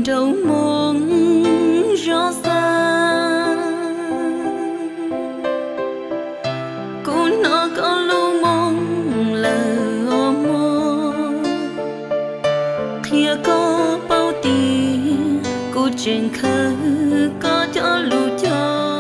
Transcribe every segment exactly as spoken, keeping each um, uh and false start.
đâu muốn rõ ràng cô nó có lưu mong là mơ kia có bao tiền cô trên khơi có cho lưu cho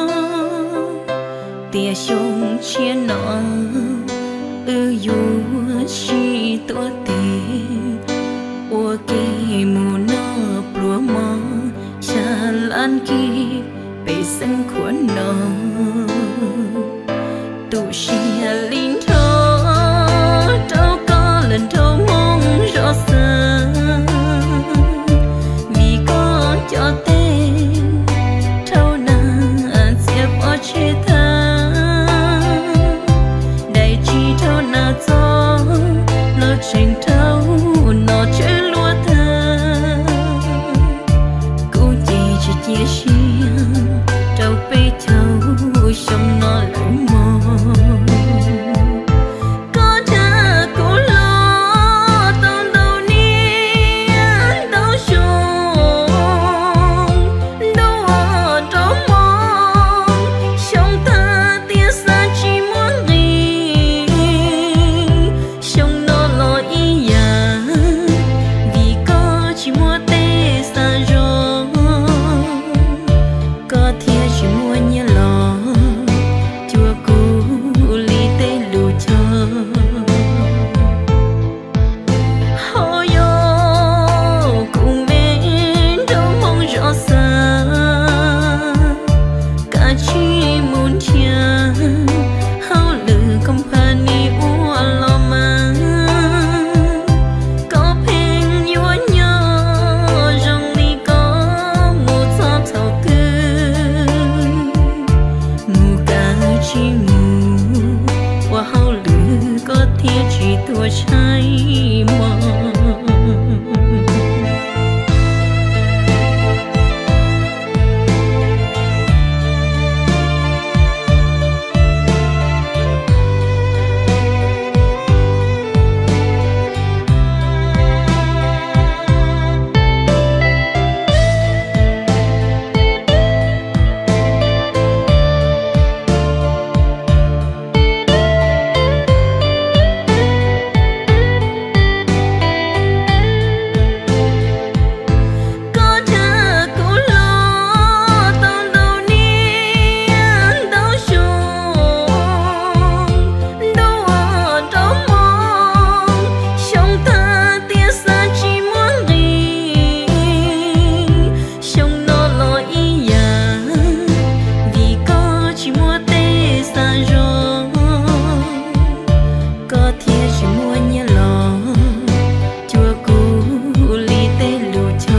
tia sông chia nọ ư dù chỉ tua tiền ua kì mù nó plua mò cha lan kì bề sân khuẩn nọ tụ xì linh thơ đâu có lần đâu mong rõ ràng vì có cho tên thâu nàng sẽ bỏ chế ta đại chi thâu na gió nó trình thâu nó chơi lúa thơ cô chỉ chỉ chia riêng đâu bây thâu sống nó lại mơ có cha cô lo tao đâu niên đâu xuống đâu ở đâu mong sống ta tia xa chỉ muốn đi sống nó lo ý ya vì có chỉ mua tê xa rồi có thiệt chỉ mua nhớ lo chua cũ ly tê lù cho hoi yo cùng bên đâu mong rõ ràng cả chi muốn chia hao lử company ua lo mà có pen nhua nhớ rằng đi có một sao thầu tư mù cả chi mù qua hao lử có thiết chỉ tua trái mơ có cha cô lo tao đâu niên đâu xuống đâu ở đâu mong sống ta tia xa chỉ muốn đi sống nó lo ý ya vì có chỉ mua tê xa rồi có thiệt chỉ mua nhớ lo chua cũ ly tê lù cho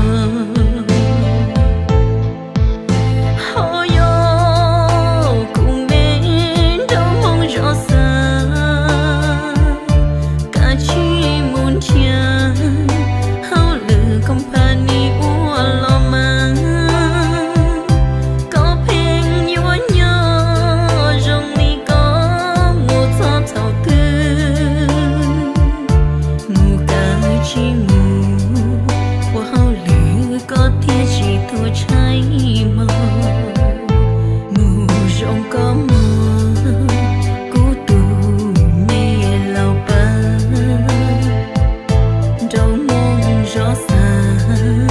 hoi yo cùng bên đâu mong rõ ràng cả chi muốn chia hao lử company ua lo mà có pen nhua nhớ rằng đi có một sao thầu tư mù cả chi mù qua hao lử có thiết chỉ tua trái mơ mù rộng có mơ cú tù mê lao ba đâu mong rõ ràng